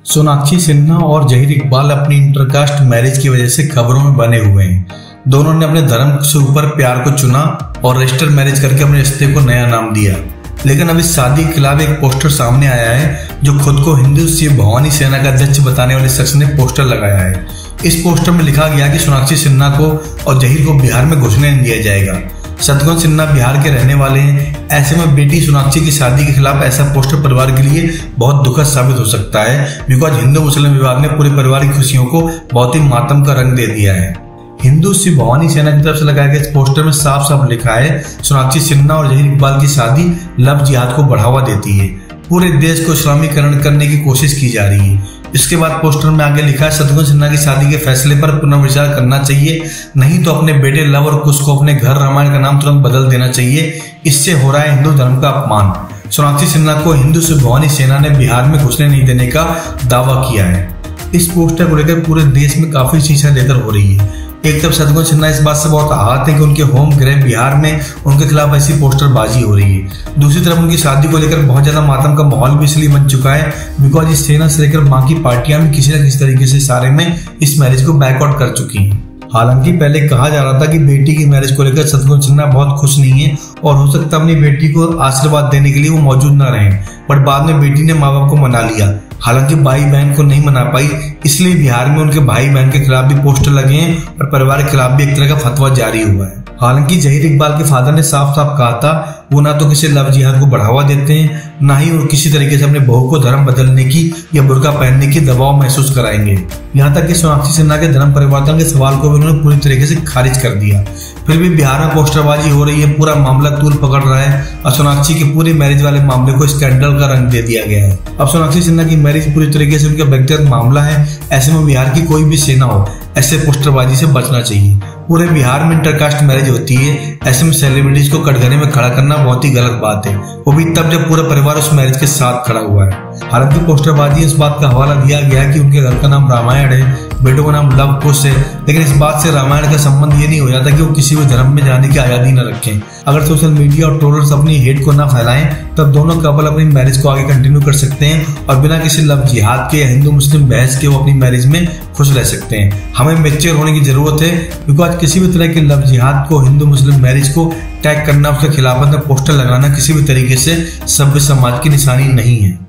सोनाक्षी सिन्हा और जहीर इकबाल अपनी intercaste marriage की वजह से खबरों में बने हुए हैं। दोनों ने अपने धर्म से ऊपर प्यार को चुना और रजिस्टर मैरिज करके अपने रिश्ते को नया नाम दिया। लेकिन अब इस शादी के खिलाफ एक पोस्टर सामने आया है जो खुद को हिंदू शिव भवानी सेना का अध्यक्ष बताने वाले शख्स ने पोस्टर लगाया है। इस पोस्टर में लिखा गया कि सोनाक्षी सिन्हा को और जहीर को बिहार में घुसने नहीं दिया जाएगा। शत्रुघ्न सिन्हा बिहार के रहने वाले हैं। ऐसे में बेटी सोनाक्षी की शादी के खिलाफ ऐसा पोस्टर परिवार के लिए बहुत दुखद साबित हो सकता है, बिकॉज हिंदू मुस्लिम विभाग ने पूरे परिवार की खुशियों को बहुत ही मातम का रंग दे दिया है। हिंदू शिव भवानी सेना की तरफ से लगाए गए इस पोस्टर में साफ साफ लिखा है, सोनाक्षी सिन्हा और जहीर इकबाल की शादी लव जिहाद को बढ़ावा देती है। पूरे देश को इस्लामीकरण करने की कोशिश की जा रही है। इसके बाद पोस्टर में आगे लिखा है, शत्रुघ्न सिन्हा की शादी के फैसले पर पुनर्विचार करना चाहिए, नहीं तो अपने बेटे लव और कुश को अपने घर रामायण का नाम तुरंत बदल देना चाहिए। इससे हो रहा है हिंदू धर्म का अपमान। सोनाक्षी सिन्हा को हिंदू शिव भवानी सेना ने बिहार में घुसने नहीं देने का दावा किया है। इस पोस्टर को लेकर पूरे देश में काफी चीजें लेकर हो रही है। एक तरफ शत्रुघ्न सिन्हा इस बात से बहुत आहत है कि उनके होम गृह बिहार में उनके खिलाफ ऐसी पोस्टरबाजी हो रही है। दूसरी तरफ उनकी शादी को लेकर बहुत ज्यादा मातम का माहौल भी इसलिए बन चुका है बिकॉज इस सेना से लेकर बाकी पार्टियां भी किसी न किसी तरीके से सारे में इस मैरिज को बैकआउट कर चुकी हैं। हालांकि पहले कहा जा रहा था कि बेटी की मैरिज को लेकर शत्रुघ्न सिन्हा बहुत खुश नहीं है और हो सकता है अपनी बेटी को आशीर्वाद देने के लिए वो मौजूद न रहे, बट बाद में बेटी ने माँ बाप को मना लिया। हालांकि भाई बहन को नहीं मना पाई, इसलिए बिहार में उनके भाई बहन के खिलाफ भी पोस्टर लगे हैं और परिवार के खिलाफ भी एक तरह का फतवा जारी हुआ है। हालांकि जहीर इकबाल के फादर ने साफ साफ कहा था वो ना तो किसी लव जिहाद को बढ़ावा देते हैं, ना ही वो किसी तरीके से अपने बहू को धर्म बदलने की या बुर्का पहनने की दबाव महसूस कराएंगे। यहाँ तक कि सोनाक्षी सिन्हा के धर्म परिवर्तन के सवाल को भी उन्होंने पूरी तरीके से खारिज कर दिया। फिर भी बिहार में पोस्टरबाजी हो रही है, पूरा मामला तूल पकड़ रहा है और सोनाक्षी की पूरी मैरिज वाले मामले को स्कैंडल का रंग दे दिया गया है। अब सोनाक्षी सिन्हा की मैरिज पूरी तरीके से उनका व्यक्तिगत मामला है। ऐसे में बिहार की कोई भी सेना हो ऐसे पोस्टरबाजी से बचना चाहिए। पूरे बिहार में इंटरकास्ट मैरिज होती है, ऐसे में सेलिब्रिटीज को कटघरे में खड़ा करना बहुत ही गलत बात है, वो भी तब जब पूरा परिवार उस मैरिज के साथ खड़ा हुआ है। हालांकि पोस्टरबाजी इस बात का हवाला दिया गया कि उनके घर का नाम रामायण है, बेटों का नाम लव कुश है, लेकिन इस बात से रामायण का संबंध ये नहीं हो जाता कि वो किसी भी धर्म में जाने की आजादी न रखें। अगर सोशल मीडिया और ट्रोलर्स अपनी हेट को ना फैलाएं तब दोनों कपल अपनी मैरिज को आगे कंटिन्यू कर सकते हैं और बिना किसी लव जिहाद के या हिंदू मुस्लिम बहस के वो अपनी मैरिज में खुश रह सकते हैं। हमें मैच्योर होने की जरूरत है बिकॉज किसी भी तरह के लव जिहाद को, हिंदू मुस्लिम मैरिज को टैग करना, उसके खिलाफ पोस्टर लगाना किसी भी तरीके से सभ्य समाज की निशानी नहीं है।